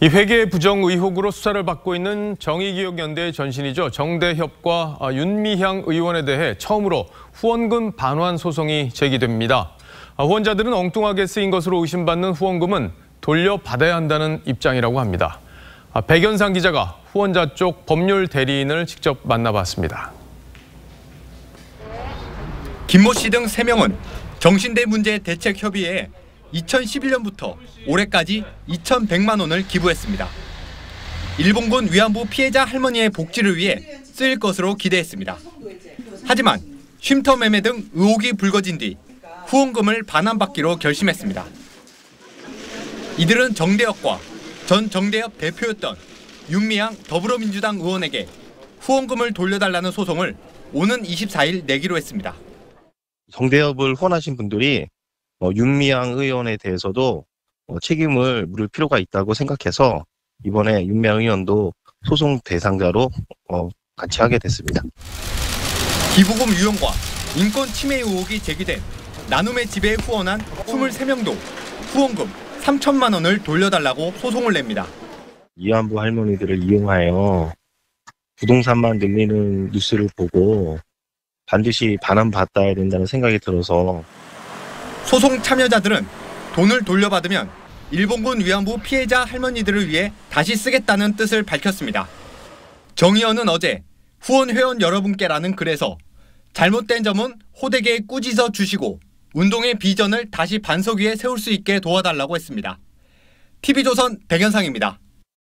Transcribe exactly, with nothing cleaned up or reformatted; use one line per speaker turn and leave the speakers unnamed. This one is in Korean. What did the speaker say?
이 회계 부정 의혹으로 수사를 받고 있는 정의기억연대의 전신이죠. 정대협과 윤미향 의원에 대해 처음으로 후원금 반환 소송이 제기됩니다. 후원자들은 엉뚱하게 쓰인 것으로 의심받는 후원금은 돌려받아야 한다는 입장이라고 합니다. 백연상 기자가 후원자 쪽 법률 대리인을 직접 만나봤습니다.
김모 씨 등 세 명은 정신대 문제 대책 협의회에 이천십일 년부터 올해까지 이천백만 원을 기부했습니다. 일본군 위안부 피해자 할머니의 복지를 위해 쓰일 것으로 기대했습니다. 하지만 쉼터 매매 등 의혹이 불거진 뒤 후원금을 반환받기로 결심했습니다. 이들은 정대협과 전 정대협 대표였던 윤미향 더불어민주당 의원에게 후원금을 돌려달라는 소송을 오는 이십사 일 내기로 했습니다.
정대협을 후원하신 분들이 어, 윤미향 의원에 대해서도 어, 책임을 물을 필요가 있다고 생각해서 이번에 윤미향 의원도 소송 대상자로 어, 같이 하게 됐습니다.
기부금 유용과 인권 침해 의혹이 제기된 나눔의 집에 후원한 이십삼 명도 후원금 삼천만 원을 돌려달라고 소송을 냅니다.
위안부 할머니들을 이용하여 부동산만 늘리는 뉴스를 보고 반드시 반환받아야 된다는 생각이 들어서
소송 참여자들은 돈을 돌려받으면 일본군 위안부 피해자 할머니들을 위해 다시 쓰겠다는 뜻을 밝혔습니다. 정 의원은 어제 후원 회원 여러분께라는 글에서 잘못된 점은 호되게 꾸짖어 주시고 운동의 비전을 다시 반석 위에 세울 수 있게 도와달라고 했습니다. 티비조선 백연상입니다.